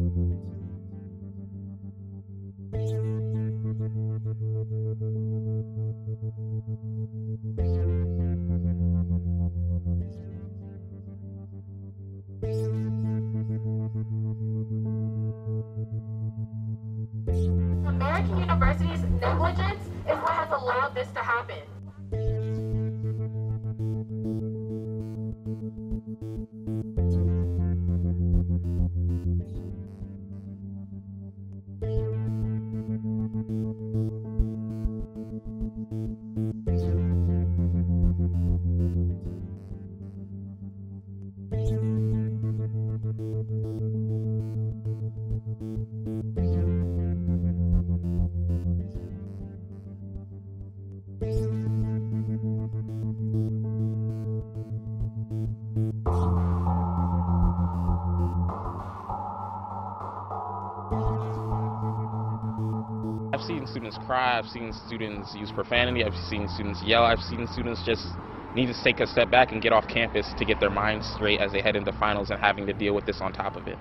American University's negligence is what has allowed this to happen. I've seen students cry, I've seen students use profanity, I've seen students yell, I've seen students just need to take a step back and get off campus to get their minds straight as they head into finals and having to deal with this on top of it.